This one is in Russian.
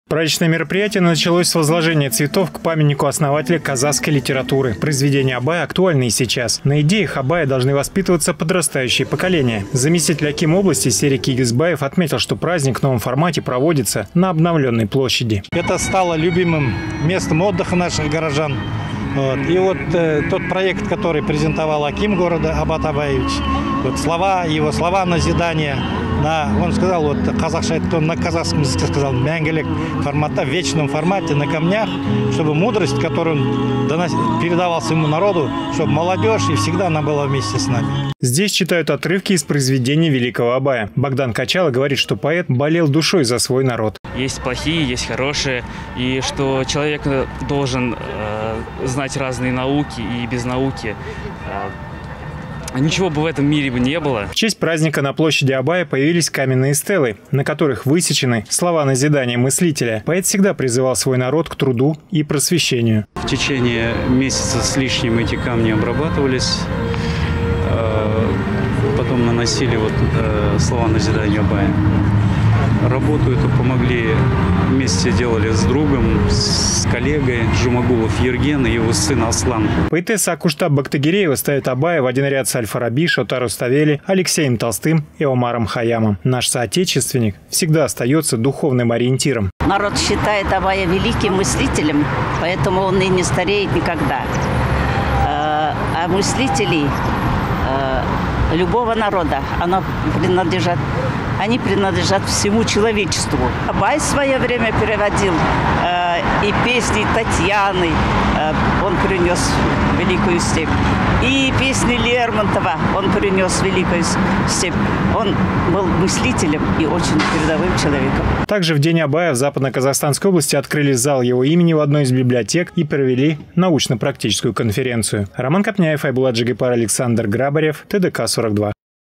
Праздничное мероприятие началось с возложения цветов к памятнику основателя казахской литературы. Произведения Абая актуальны и сейчас. На идеях Абая должны воспитываться подрастающие поколения. Заместитель аким области Серик Игизбаев отметил, что праздник в новом формате проводится на обновленной площади. Это стало любимым местом отдыха наших горожан. И тот проект, который презентовал аким города Абат Абаевич, его слова назидания, он сказал, казахша айтты, он на казахском языке сказал, мәңгілік формата, в вечном формате, на камнях, чтобы мудрость, которую он передавал своему народу, чтобы молодежь и всегда она была вместе с нами. Здесь читают отрывки из произведений великого Абая. Богдан Качало говорит, что поэт болел душой за свой народ. Есть плохие, есть хорошие, и что человек должен знать разные науки, и без науки ничего бы в этом мире бы не было. В честь праздника на площади Абая появились каменные стелы, на которых высечены слова назидания мыслителя. Поэт всегда призывал свой народ к труду и просвещению. В течение месяца с лишним эти камни обрабатывались, потом наносили слова назидания Абая. Работу эту помогли, вместе делали с другом, с коллегой Жумагулов Ерген и его сын Аслан. Поэтесса Акуштаб Бактыгереева ставит Абая в один ряд с Аль-Фараби, Шотар Руставели, Алексеем Толстым и Омаром Хайямом. Наш соотечественник всегда остается духовным ориентиром. Народ считает Абая великим мыслителем, поэтому он и не стареет никогда. А мыслителей любого народа они принадлежат всему человечеству. Абай в свое время переводил и песни Татьяны, он принес великую степь, и песни Лермонтова он принес великую степь. Он был мыслителем и очень передовым человеком. Также в день Абая в Западно-Казахстанской области открыли зал его имени в одной из библиотек и провели научно-практическую конференцию. Роман Копняев, Айбулат Джигипар, Александр Грабарев, ТДК-42.